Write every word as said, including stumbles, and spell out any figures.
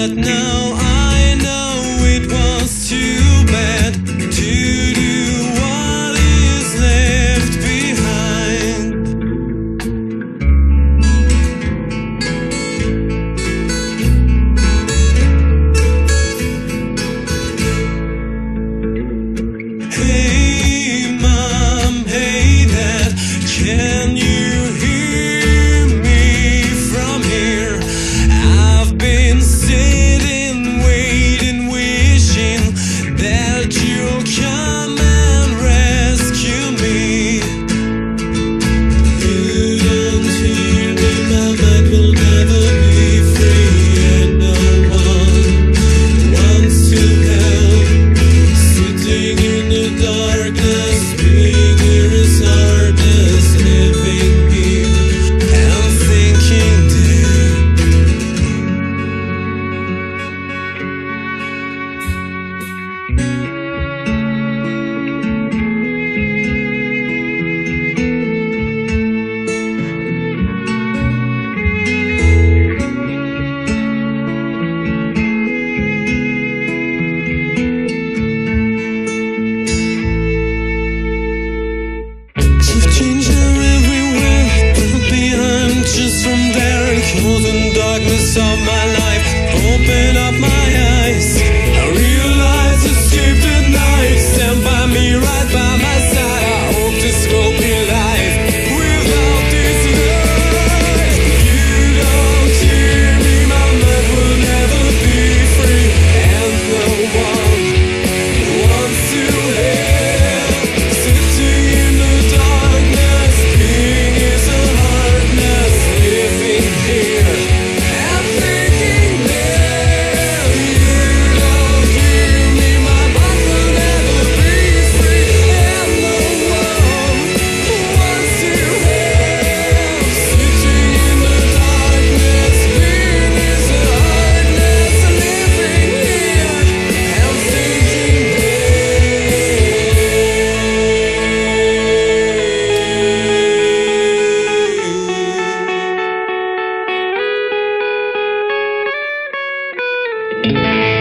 But now I know it was too bad to do what is left behind. Hey mom, hey dad, can you hear me from here? I've been sitting, waiting, wishing that you'll come and rescue me. You don't hear me, my mind will never be free, and no one wants to help. Sitting in the darkness, being here is hardness, living here and thinking there. You've changed now everywhere, but behind, just from there, enclosing darkness of my life. Open up my eyes, I realize escaped at night. Stand by me, right by my side. I hope this will be life without this light. You don't hear me, my mind will never be free, and no one wants to help. Sitting in the darkness, being is a hardness, living here and thinking there. You don't hear me, my mind will never be free, and no one wants to help. Sitting in the darkness, being is a hardness, living here and thinking there.